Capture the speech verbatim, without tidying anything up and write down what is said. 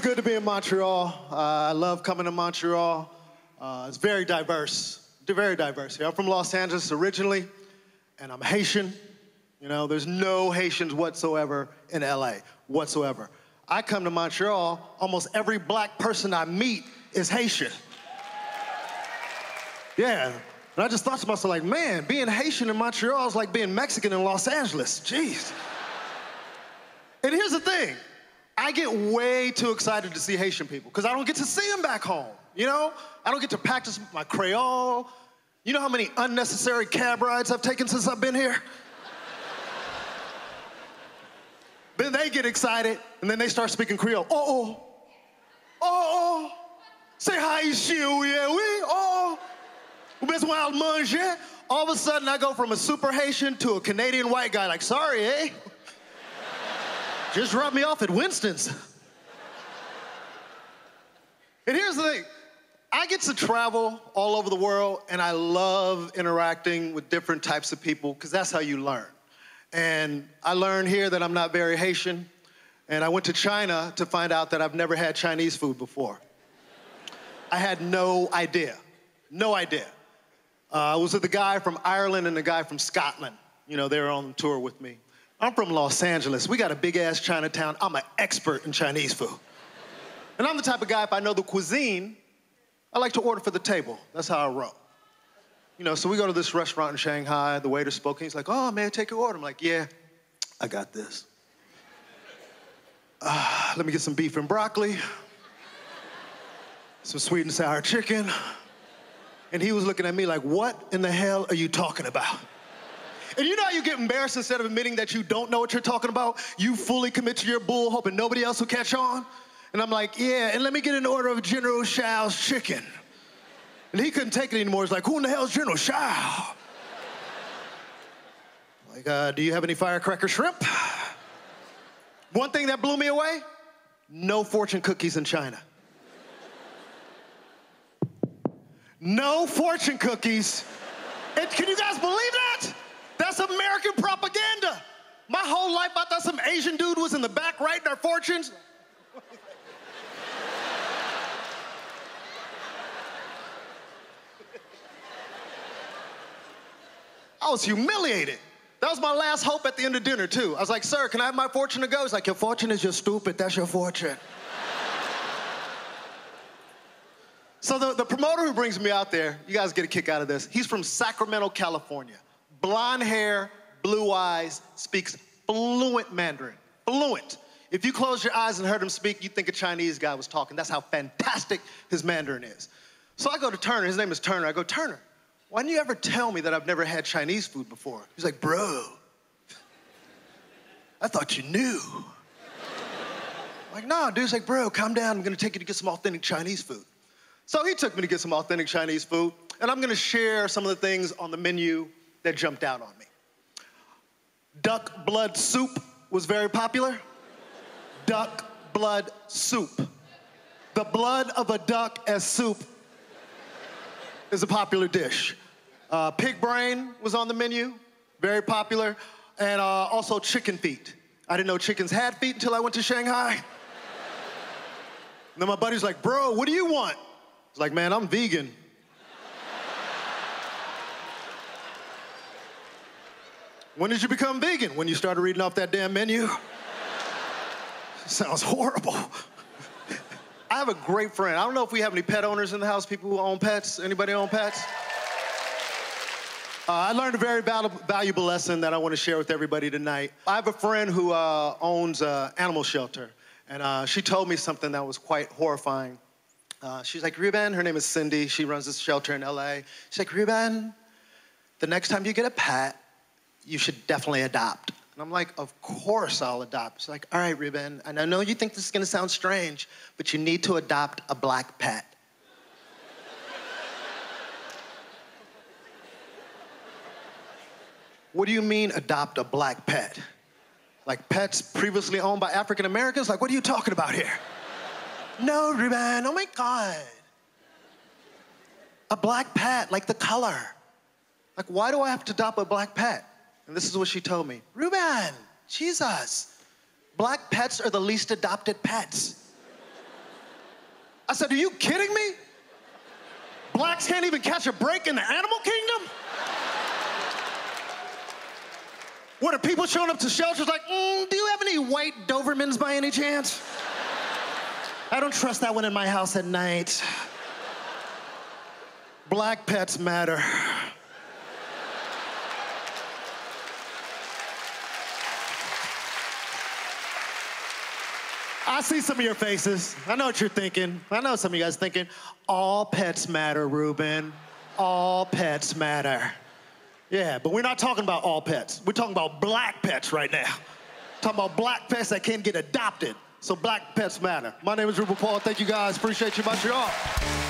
good to be in Montreal. Uh, I love coming to Montreal. Uh, it's very diverse, very diverse here. I'm from Los Angeles originally, and I'm Haitian. You know, there's no Haitians whatsoever in L A, whatsoever. I come to Montreal, almost every black person I meet is Haitian. Yeah, and I just thought to myself, like, man, being Haitian in Montreal is like being Mexican in Los Angeles, jeez. And here's the thing. I get way too excited to see Haitian people because I don't get to see them back home, you know? I don't get to practice my Creole. You know how many unnecessary cab rides I've taken since I've been here? Then they get excited, and then they start speaking Creole. Oh, oh, oh, say hi, ici, oui, oui, oh, besoin de manger. All of a sudden, I go from a super Haitian to a Canadian white guy, like, sorry, eh? Just drop me off at Winston's. And here's the thing. I get to travel all over the world, and I love interacting with different types of people, because that's how you learn. And I learned here that I'm not very Haitian, and I went to China to find out that I've never had Chinese food before. I had no idea, no idea. Uh, I was with a guy from Ireland and a guy from Scotland. You know, they were on tour with me. I'm from Los Angeles. We got a big-ass Chinatown. I'm an expert in Chinese food. And I'm the type of guy, if I know the cuisine, I like to order for the table. That's how I roll. You know, so we go to this restaurant in Shanghai. The waiter spoke, and he's like, oh, man, take your order. I'm like, yeah, I got this. Uh, let me get some beef and broccoli, some sweet and sour chicken. And he was looking at me like, what in the hell are you talking about? And you know how you get embarrassed instead of admitting that you don't know what you're talking about? You fully commit to your bull, hoping nobody else will catch on? And I'm like, yeah, and let me get an order of General Shao's chicken. And he couldn't take it anymore. He's like, who in the hell is General Shao? Like, uh, do you have any firecracker shrimp? One thing that blew me away, no fortune cookies in China. No fortune cookies. And can you guys believe that? That's American propaganda. My whole life I thought some Asian dude was in the back writing our fortunes. I was humiliated. That was my last hope at the end of dinner, too. I was like, sir, can I have my fortune to go? He's like, your fortune is just stupid. That's your fortune. So the, the promoter who brings me out there, you guys get a kick out of this. He's from Sacramento, California. Blonde hair, blue eyes, speaks fluent Mandarin. Fluent. If you close your eyes and heard him speak, you'd think a Chinese guy was talking. That's how fantastic his Mandarin is. So I go to Turner. His name is Turner. I go, Turner, why didn't you ever tell me that I've never had Chinese food before? He's like, bro, I thought you knew. I'm like, no, dude. He's like, bro, calm down. I'm going to take you to get some authentic Chinese food. So he took me to get some authentic Chinese food, and I'm going to share some of the things on the menu that jumped out on me. Duck blood soup was very popular. Duck blood soup. The blood of a duck as soup is a popular dish. Uh, pig brain was on the menu, very popular. And uh, also chicken feet. I didn't know chickens had feet until I went to Shanghai. And then my buddy's like, bro, what do you want? I was like, man, I'm vegan. When did you become vegan? When you started reading off that damn menu? Sounds horrible. I have a great friend. I don't know if we have any pet owners in the house, people who own pets. Anybody own pets? Uh, I learned a very val valuable lesson that I want to share with everybody tonight. I have a friend who uh, owns an animal shelter, and uh, she told me something that was quite horrifying. Uh, she's like, Ruben, her name is Cindy. She runs this shelter in L A. She's like, Ruben, the next time you get a pet, you should definitely adopt. And I'm like, of course I'll adopt. She's like, all right, Ruben, and I know you think this is gonna sound strange, but you need to adopt a black pet. What do you mean adopt a black pet? Like pets previously owned by African Americans? Like, what are you talking about here? No, Ruben, oh my God. A black pet, like the color. Like, why do I have to adopt a black pet? And this is what she told me. Ruben, Jesus, black pets are the least adopted pets. I said, are you kidding me? Blacks can't even catch a break in the animal kingdom? What are people showing up to shelters like, mm, do you have any white Dobermans by any chance? I don't trust that one in my house at night. Black pets matter. I see some of your faces. I know what you're thinking. I know some of you guys thinking, all pets matter, Ruben. All pets matter. Yeah, but we're not talking about all pets. We're talking about black pets right now. Talking about black pets that can't get adopted. So black pets matter. My name is Ruben Paul. Thank you guys. Appreciate you, Montreal.